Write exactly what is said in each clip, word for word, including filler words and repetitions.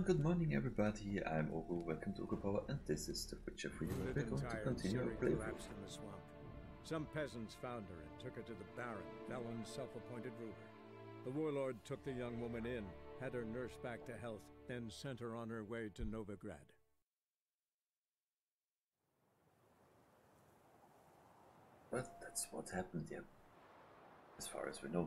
and good morning everybody, I'm Ogu, welcome to Ogu Power, and this is The Witcher three, where we're going to continue our playthrough. In the swamp. Some peasants found her and took her to the Baron, Velen's self-appointed ruler. The warlord took the young woman in, had her nursed back to health, then sent her on her way to Novigrad. Well, that's what happened, yeah, as far as we know.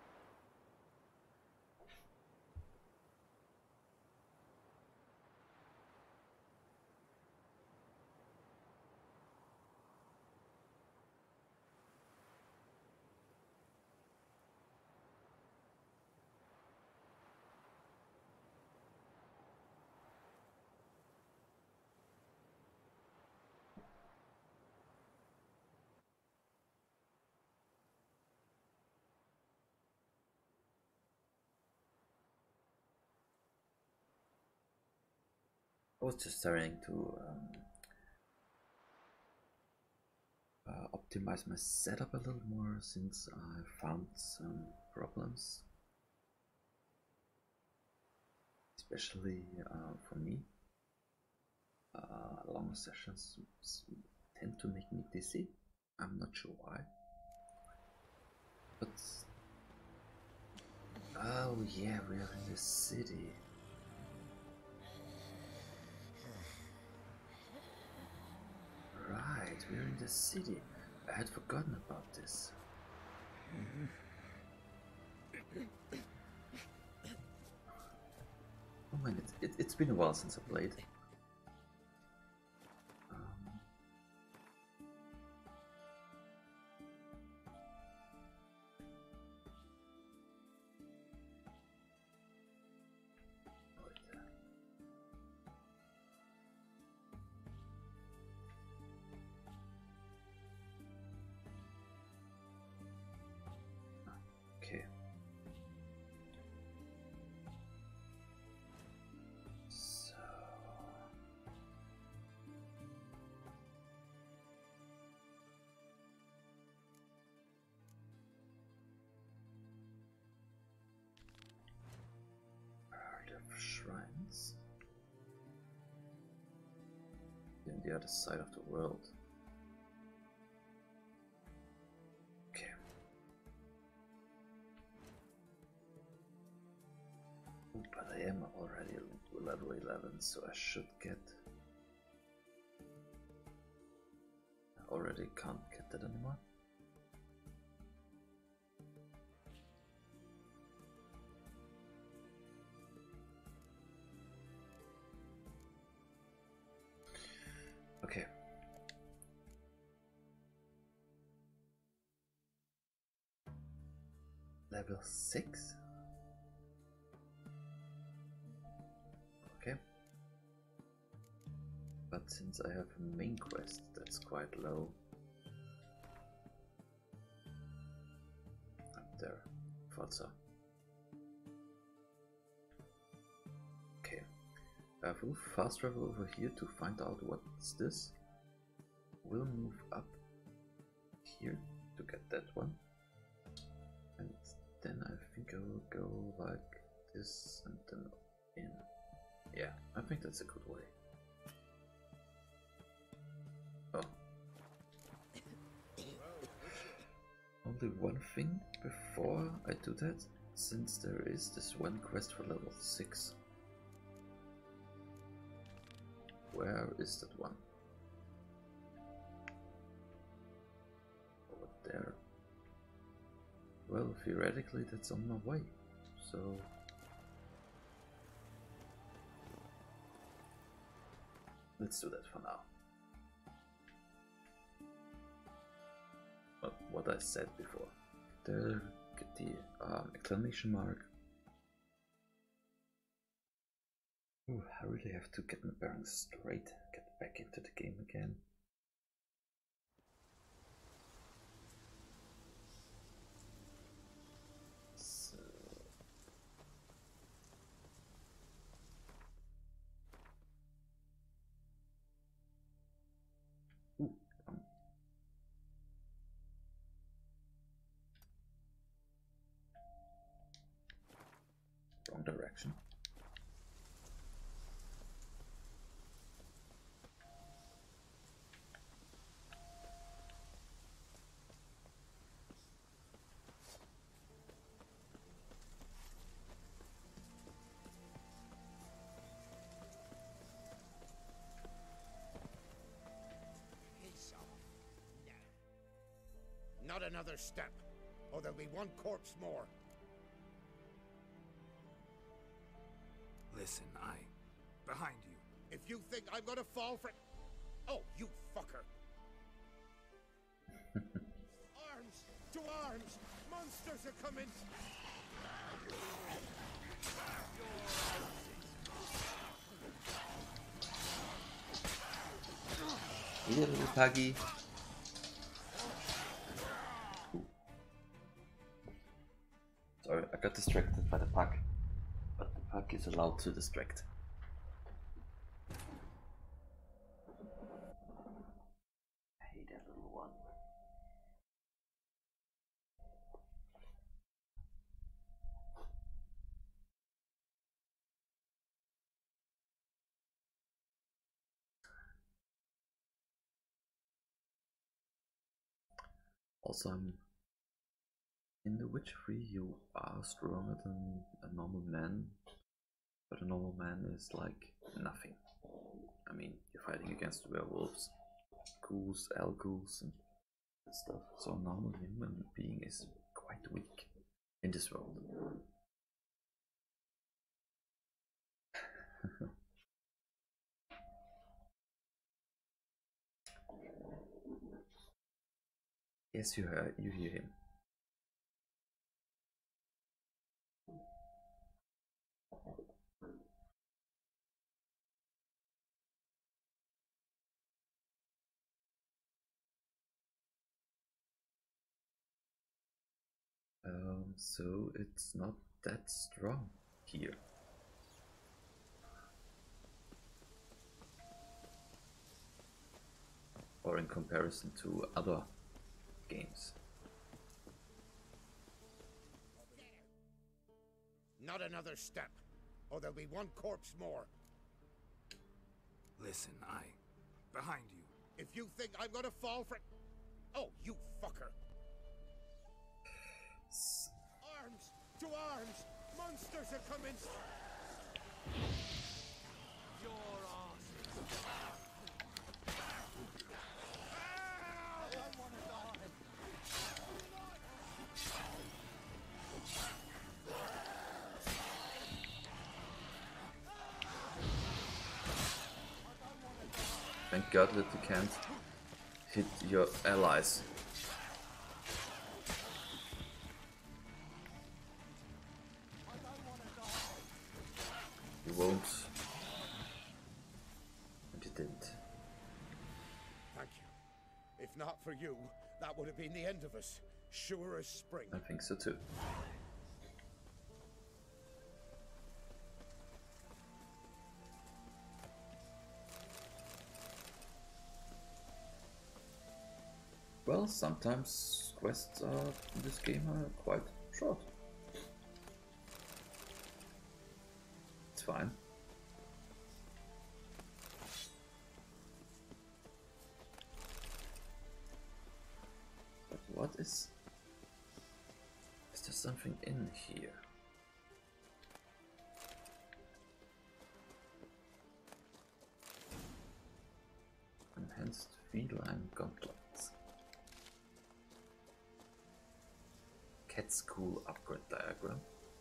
I was just trying to um, uh, optimize my setup a little more since I found some problems, especially uh, for me. Uh, long sessions tend to make me dizzy. I'm not sure why, but oh yeah, we are in the city. Right, we're in the city. I had forgotten about this. Oh man, it, it, it's been a while since I played. Um, Okay. So where are the shrines? In the other side of the world. Okay. But I am already level eleven, so I should get... I already can't get that anymore. Okay. Level six? Okay. But since I have a main quest that's quite low. Up there. Thought so. Okay. I will fast travel over here to find out what's this. We'll move up here to get that one. And then I think I will go like this and then in. Yeah, I think that's a good way. Oh. Only one thing before I do that, since there is this one quest for level six. Where is that one? Over there. Well, theoretically that's on my way, so... let's do that for now. But what I said before. There, get the um, exclamation mark. Ooh, I really have to get my bearings straight, get back into the game again. So... Ooh, um. Wrong direction. Not another step, or there'll be one corpse more. Listen, I... behind you. If you think I'm gonna fall for... Oh, you fucker! Arms! To arms! Monsters are coming! Here, little puggy. Ooh. Sorry, I got distracted by the pug. But the pug is allowed to distract. Hey, that little one. Also, I'm in The Witcher three. You are stronger than a normal man, but a normal man is like nothing. I mean, you're fighting against werewolves, ghouls, elghouls, and stuff. So a normal human being is quite weak in this world. Yes, you hear, you hear him. Um, so it's not that strong here. Or in comparison to other games. Not another step, or there'll be one corpse more. Listen, I... behind you. If you think I'm gonna fall for... Oh, you fucker! Arms! To arms! Monsters are coming! Your arse! Thank God that you can't hit your allies. You won't. And you didn't. Thank you. If not for you, that would have been the end of us. Sure as spring. I think so too. Well, sometimes quests are, in this game are quite short. It's fine. But what is... Is there something in here? Enhanced feline gauntlets. Cat School upgrade diagram.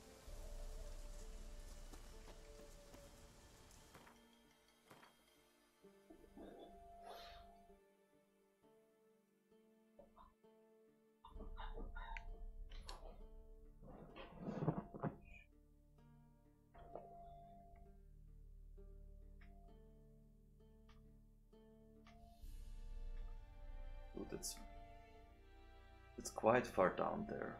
Oh, that's it's quite far down there.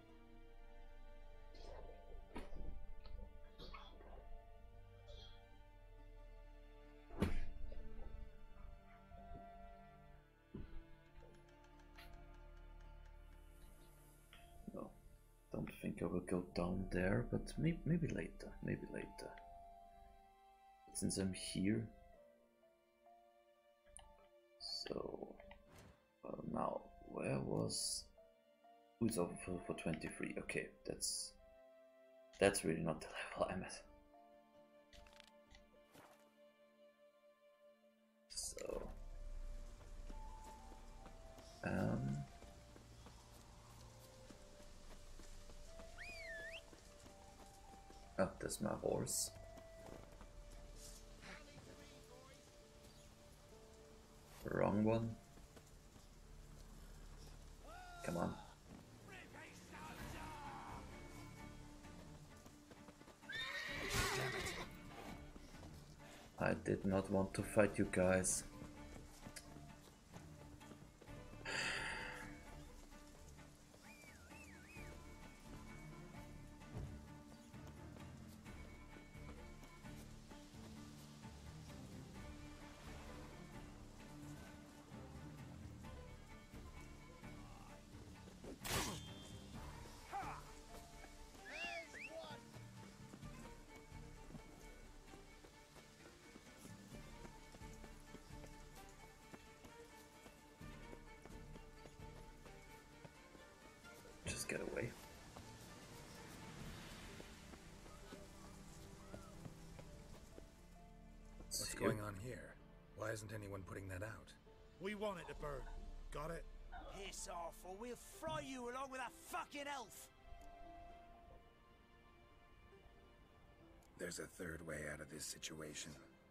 Don't think I will go down there, but maybe, maybe later, maybe later. Since I'm here. So, uh, now, where was... Who's over for, for twenty-three? Okay, that's... That's really not the level I'm at. So... Um... this my horse? Wrong one. Come on. I did not want to fight you guys. Just get away. What's going on here? Why isn't anyone putting that out? We want it to burn. Got it? Piss off, or we'll fry you along with that fucking elf! There's a third way out of this situation.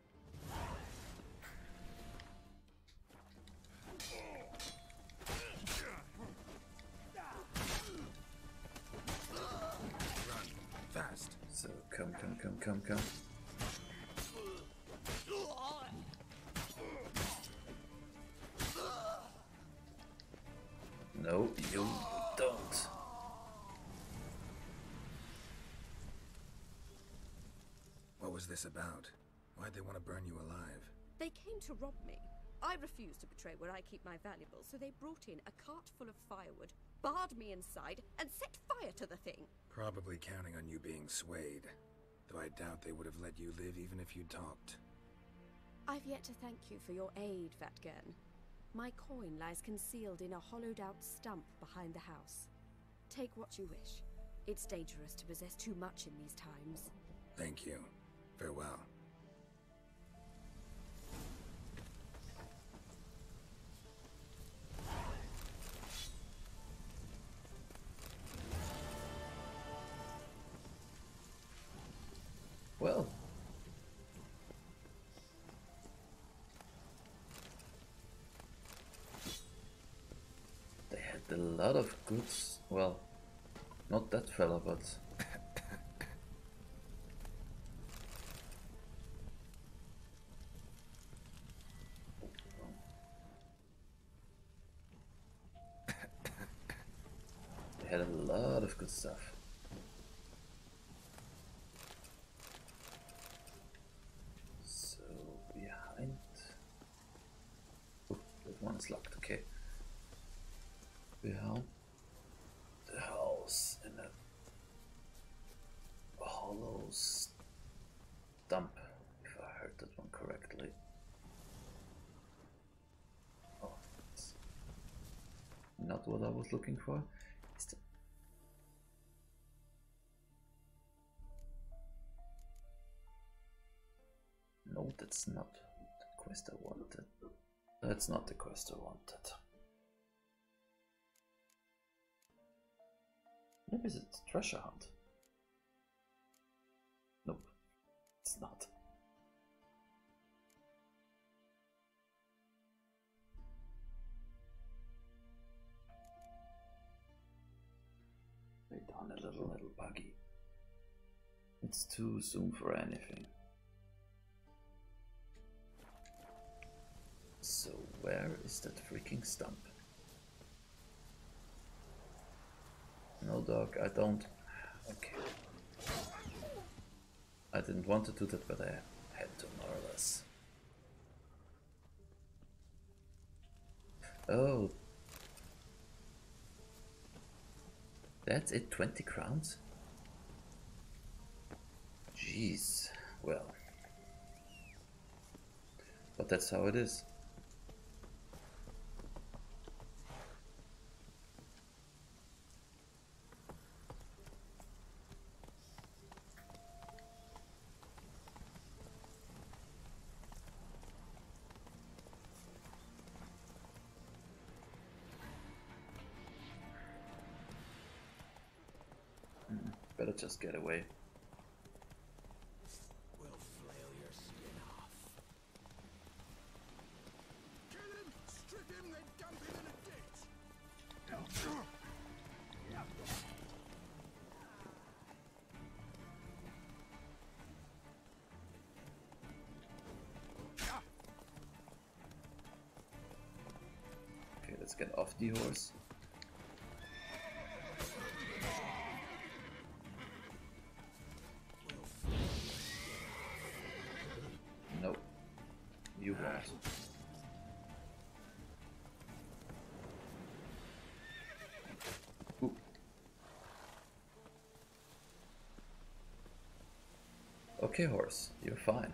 Run, fast. So come, come, come, come, come. No, you don't. What was this about? Why'd they want to burn you alive? They came to rob me. I refused to betray where I keep my valuables, so they brought in a cart full of firewood, barred me inside, and set fire to the thing. Probably counting on you being swayed. Though I doubt they would have let you live even if you talked. I've yet to thank you for your aid, Vatgern. My coin lies concealed in a hollowed-out stump behind the house. Take what you wish. It's dangerous to possess too much in these times. Thank you. Farewell. Well. They had a lot of goods. Well, not that fella, but... they had a lot of good stuff. One is locked, okay. Behind the house in a hollow stump, if I heard that one correctly. Oh, that's not what I was looking for. Is the no, that's not the quest I wanted. That's not the quest I wanted. Maybe it's a treasure hunt. Nope, it's not. Wait on a little, little buggy. It's too soon for anything. So where is that freaking stump? No, dog, I don't. Okay. I didn't want to do that, but I had to, more or less. Oh. That's it, twenty crowns? Jeez, well. But that's how it is. Better just get away. let's get off the horse. No, you won't. Ooh. Okay, horse, you're fine.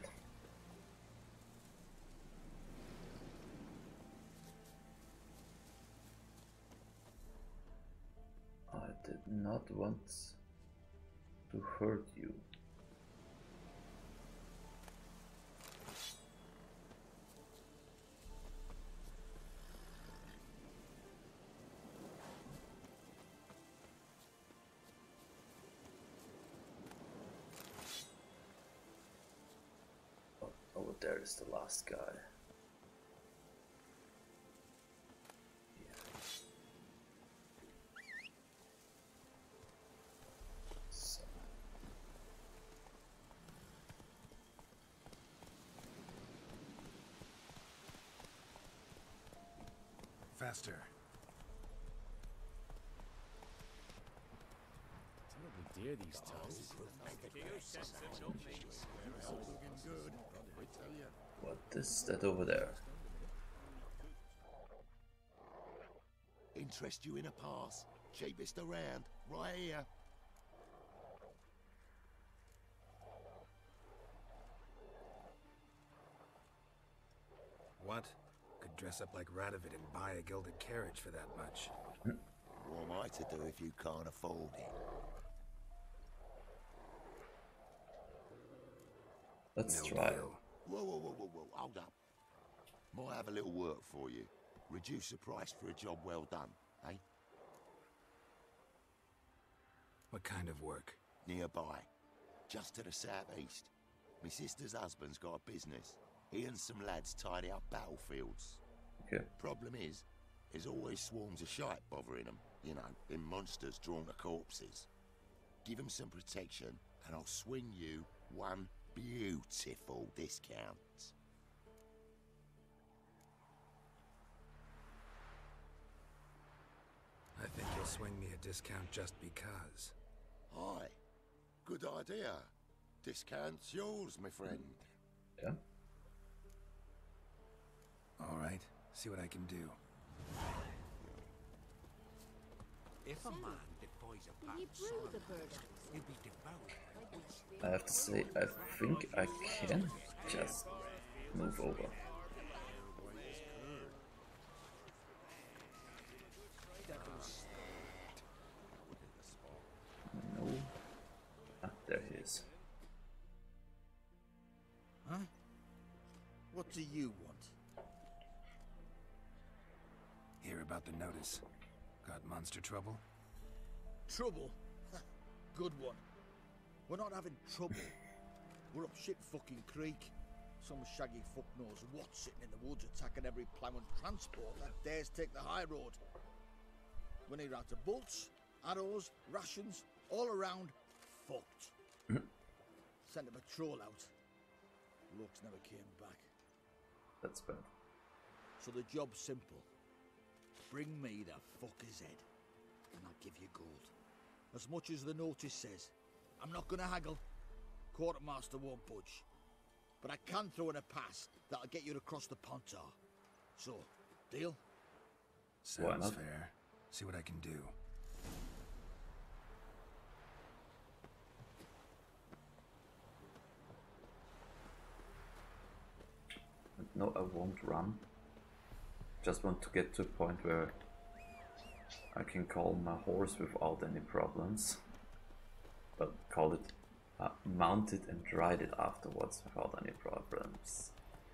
I did not want to hurt you. Oh, over there is the last guy. Faster. Terribly dear these towers. What is that over there? Interest you in a pass? Cheapest around, right here. What? Could dress up like Radovid and buy a gilded carriage for that much. What am I to do if you can't afford it? Let's No try. deal. Whoa, whoa, whoa, whoa, whoa, hold up. Might have a little work for you. Reduce the price for a job well done, eh? What kind of work? Nearby. Just to the southeast. My sister's husband's got a business. He and some lads tidy up battlefields. Okay. Problem is, there's always swarms of shite bothering them. You know, them monsters drawn to corpses. Give them some protection, and I'll swing you one beautiful discount. I think you'll swing me a discount just because. Aye. Good idea. Discount's yours, my friend. Yeah. All right. See what I can do. If a man defies a Will you pact brew the bird he'll be devoured. I have to say, I think I can just move over. No. Ah, there he is. Huh? What do you want? Hear about the notice. Got monster trouble? Trouble? Good one. We're not having trouble. We're up shit fucking creek. Some shaggy fuck knows what sitting in the woods attacking every plough and transport that dares take the high road. We're near out to bolts, arrows, rations, all around fucked. Sent a patrol out. Looks never came back. That's bad. So the job's simple. Bring me the fucker's head, and I'll give you gold. As much as the notice says. I'm not gonna haggle. Quartermaster won't budge. But I can throw in a pass that'll get you across the Pontar. So, deal? Why Sounds not? fair. See what I can do. No, I won't run. Just want to get to a point where I can call my horse without any problems. But call it, uh, mount it and ride it afterwards without any problems.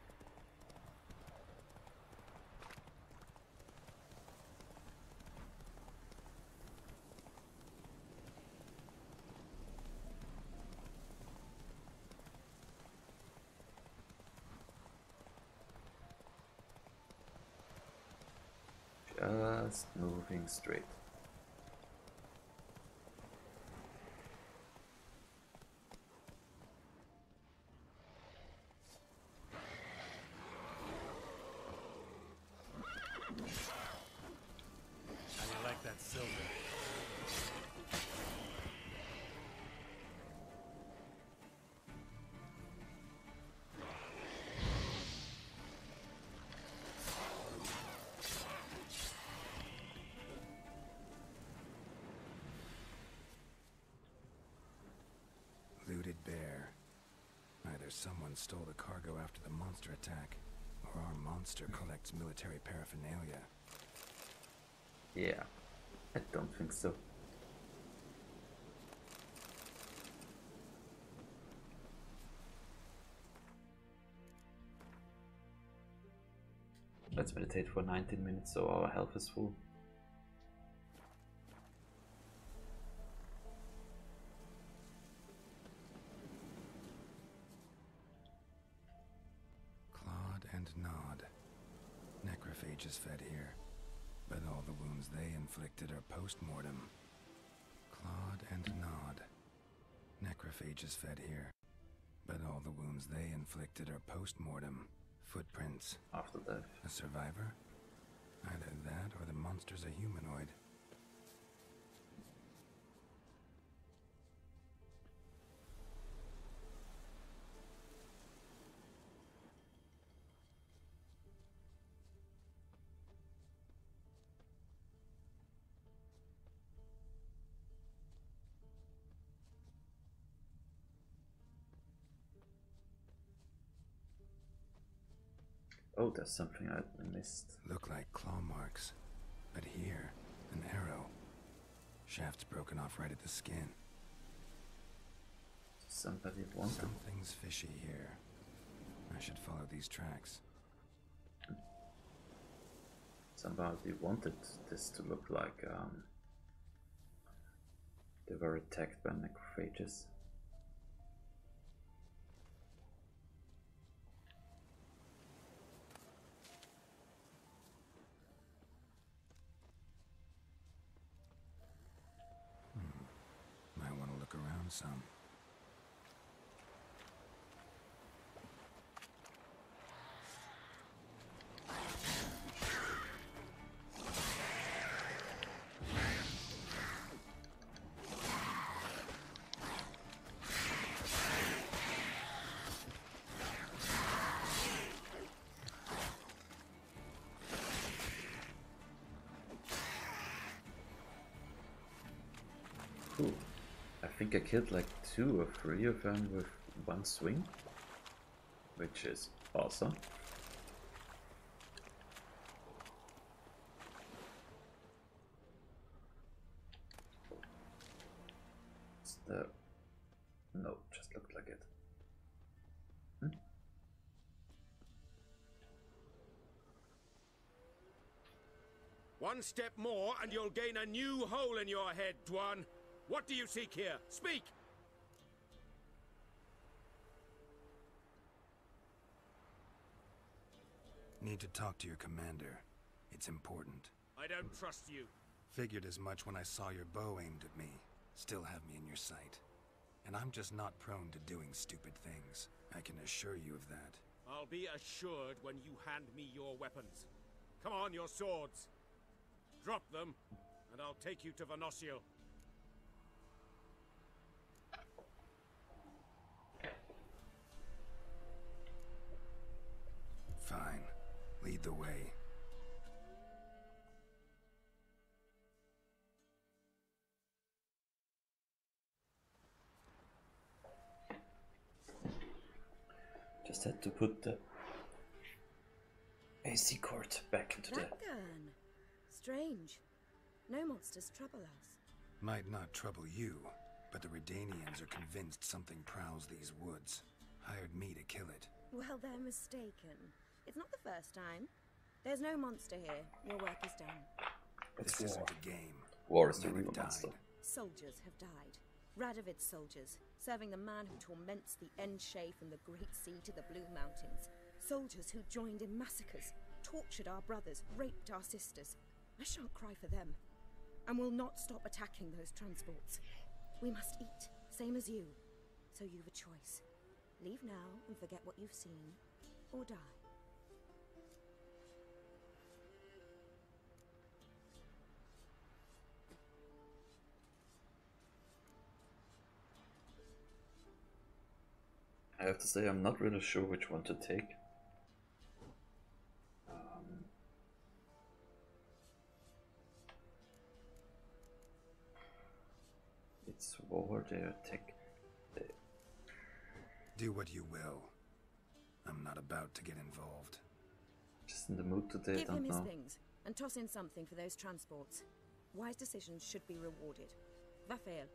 Just moving straight. someone stole the cargo after the monster attack, or our monster collects military paraphernalia. Yeah, I don't think so. Let's meditate for nineteen minutes so our health is full. Claude and Nod. Necrophages fed here, but all the wounds they inflicted are post-mortem. Claude and Nod. Necrophages fed here, but all the wounds they inflicted are post-mortem. Footprints. After death. A survivor? Either that or the monster's a humanoid. Oh, there's something I missed. Look like claw marks. But here, an arrow. Shaft's broken off right at the skin. Somebody wanted. Something's fishy here. I should follow these tracks. Somebody wanted this to look like um, they were attacked by necrophages. Some. Cool. I think I killed like two or three of them with one swing, which is awesome. It's the... No, just looked like it. Hmm? One step more and you'll gain a new hole in your head, Dwan. What do you seek here? Speak! Need to talk to your commander. It's important. I don't trust you. Figured as much when I saw your bow aimed at me. Still have me in your sight. And I'm just not prone to doing stupid things. I can assure you of that. I'll be assured when you hand me your weapons. Come on, your swords. Drop them, and I'll take you to Venosio. Fine. Lead the way. Just had to put the A C cord back into the... Ratgern. Strange. No monsters trouble us. Might not trouble you, but the Redanians are convinced something prowls these woods. Hired me to kill it. Well, they're mistaken. It's not the first time. There's no monster here. Your work is done. It's this war. isn't a game. War is the Men real have died. monster. Soldiers have died. Radovid's soldiers, serving the man who torments the Endshay from the Great Sea to the Blue Mountains. Soldiers who joined in massacres, tortured our brothers, raped our sisters. I shan't cry for them, and will not stop attacking those transports. We must eat, same as you. So you've a choice. Leave now and forget what you've seen, or die. I have to say I'm not really sure which one to take. Um, it's war, they attack. They... Do what you will. I'm not about to get involved. Just in the mood today, Give don't him his know. things, and toss in something for those transports. Wise decisions should be rewarded. Vafael.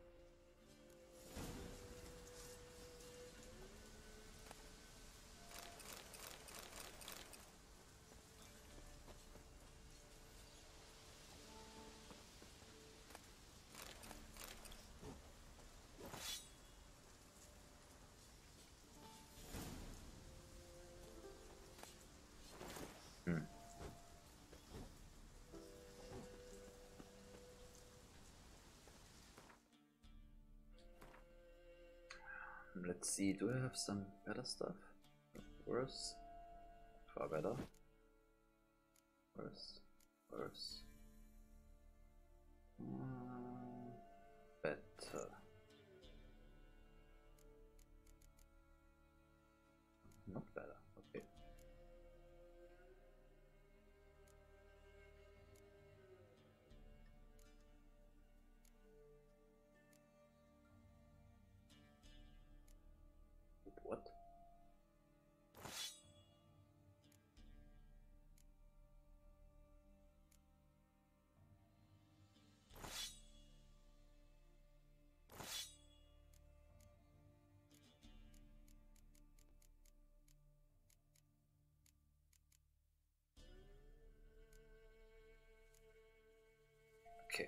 Let's see, do I have some better stuff? Worse? Far better? Worse? Worse? Mm, better. Not better, okay. What? Okay.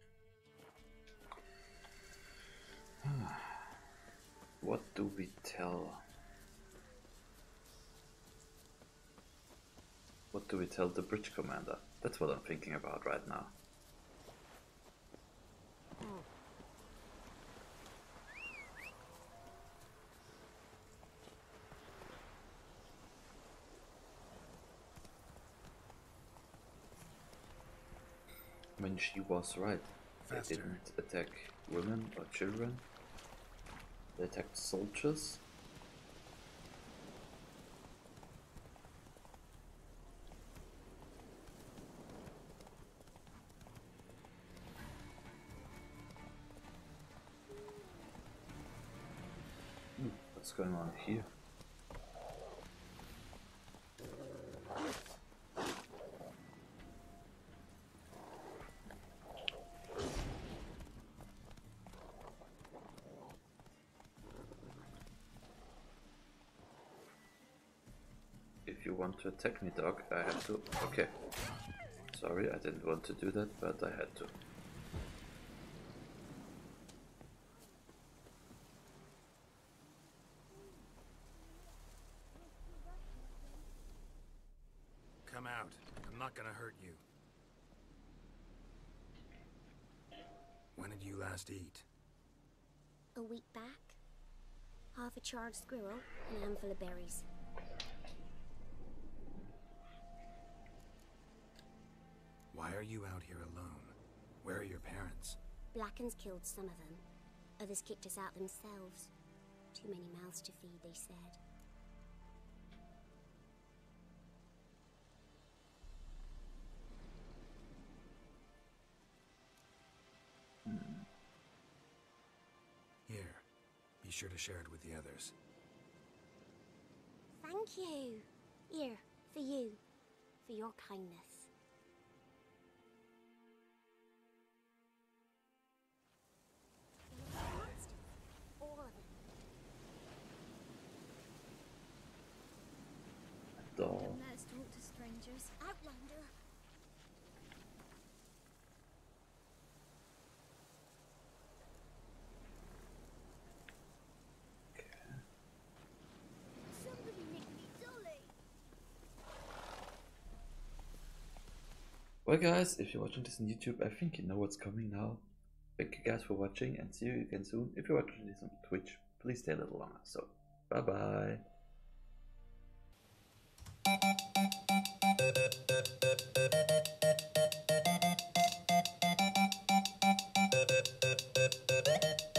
What do we tell? What do we tell the bridge commander? That's what I'm thinking about right now. I mean, she was right. Faster. They didn't attack women or children. They attacked soldiers. Hmm, what's going on here? If you want to attack me, dog, I have to. Okay. Sorry, I didn't want to do that, but I had to. Come out. I'm not gonna hurt you. When did you last eat? A week back. Half a charred squirrel and a handful of berries. Why are you out here alone? Where are your parents? Blackens killed some of them. Others kicked us out themselves. Too many mouths to feed, they said. Here. Be sure to share it with the others. Thank you. Here, for you. For your kindness. All of them. Dog. Let's talk to strangers. Outlander. Somebody nicked me dolly. Well guys, if you're watching this on YouTube, I think you know what's coming now. Thank you guys for watching and see you again soon. If you're watching this on Twitch, please stay a little longer. So, bye bye.